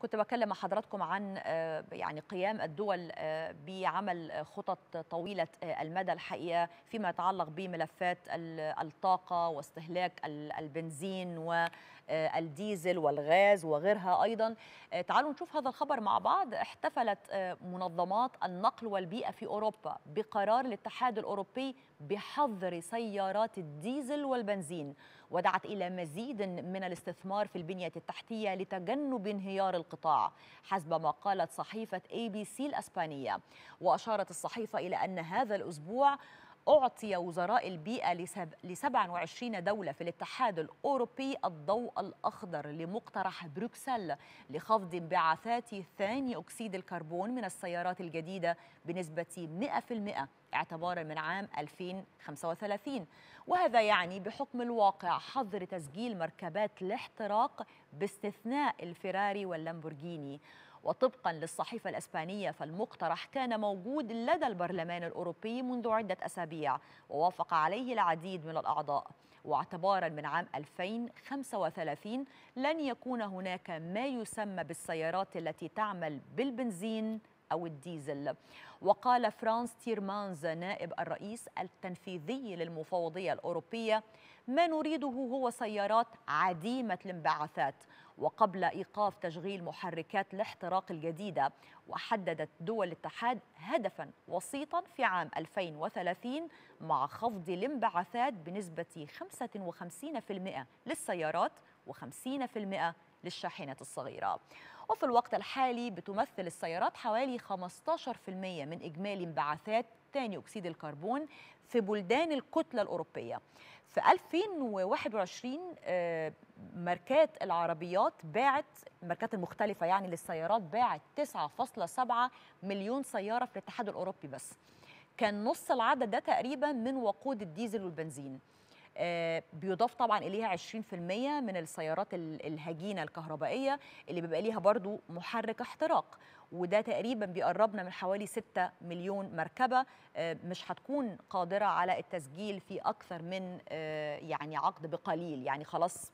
كنت بكلم مع حضراتكم عن يعني قيام الدول بعمل خطط طويلة المدى الحقيقة فيما يتعلق بملفات الطاقة واستهلاك البنزين والديزل والغاز وغيرها أيضا. تعالوا نشوف هذا الخبر مع بعض. احتفلت منظمات النقل والبيئة في أوروبا بقرار الاتحاد الأوروبي بحظر سيارات الديزل والبنزين، ودعت إلى مزيد من الاستثمار في البنية التحتية لتجنب انهيار القطاع حسب ما قالت صحيفة ABC الأسبانية. وأشارت الصحيفة إلى أن هذا الأسبوع أعطي وزراء البيئة ل 27 دولة في الاتحاد الأوروبي الضوء الأخضر لمقترح بروكسل لخفض انبعاثات ثاني أكسيد الكربون من السيارات الجديدة بنسبة 100% اعتبارا من عام 2035، وهذا يعني بحكم الواقع حظر تسجيل مركبات الاحتراق باستثناء الفيراري واللامبورجيني. وطبقا للصحيفة الأسبانية فالمقترح كان موجود لدى البرلمان الأوروبي منذ عدة أسابيع ووافق عليه العديد من الأعضاء، واعتبارا من عام 2035 لن يكون هناك ما يسمى بالسيارات التي تعمل بالبنزين أو الديزل. وقال فرانس تيرمانز نائب الرئيس التنفيذي للمفوضية الأوروبية: ما نريده هو سيارات عديمة الانبعاثات. وقبل إيقاف تشغيل محركات الاحتراق الجديدة، وحددت دول الاتحاد هدفا وسيطا في عام 2030 مع خفض الانبعاثات بنسبة 55% للسيارات و50% للشاحنات الصغيرة. وفي الوقت الحالي بتمثل السيارات حوالي 15% من إجمالي انبعاثات ثاني أكسيد الكربون في بلدان الكتلة الأوروبية. في 2021 ماركات العربيات الماركات المختلفة يعني للسيارات باعت 9.7 مليون سيارة في الاتحاد الأوروبي بس. كان نص العدد ده تقريبا من وقود الديزل والبنزين. بيضاف طبعا إليها 20% من السيارات الهجينة الكهربائية اللي بيبقى ليها برضو محرك احتراق، وده تقريبا بيقربنا من حوالي 6 مليون مركبة مش هتكون قادرة على التسجيل في أكثر من يعني عقد بقليل، يعني خلاص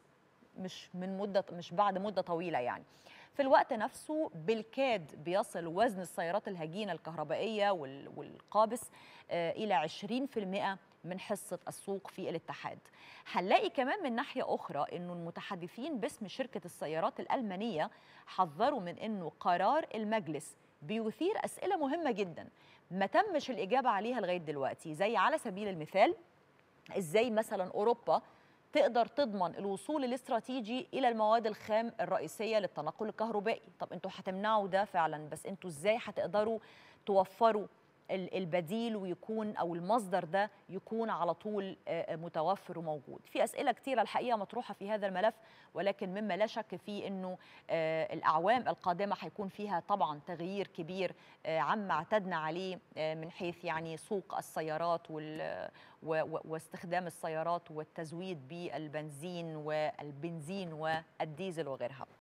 مش بعد مدة طويلة. يعني في الوقت نفسه بالكاد بيصل وزن السيارات الهجينة الكهربائية والقابس إلى 20% من حصة السوق في الاتحاد. هنلاقي كمان من ناحية أخرى أنه المتحدثين باسم شركة السيارات الألمانية حذروا من أنه قرار المجلس بيثير أسئلة مهمة جدا ما تمش الإجابة عليها لغاية دلوقتي، زي على سبيل المثال إزاي مثلا أوروبا تقدر تضمن الوصول الاستراتيجي إلى المواد الخام الرئيسية للتنقل الكهربائي. طب أنتوا هتمنعوا ده فعلا، بس أنتوا إزاي هتقدروا توفروا البديل ويكون أو المصدر ده يكون على طول متوفر وموجود؟ في أسئلة كتيرة الحقيقة مطروحة في هذا الملف، ولكن مما لا شك فيه أنه الأعوام القادمة هيكون فيها طبعا تغيير كبير عما اعتدنا عليه من حيث يعني سوق السيارات واستخدام السيارات والتزويد بالبنزين والديزل وغيرها.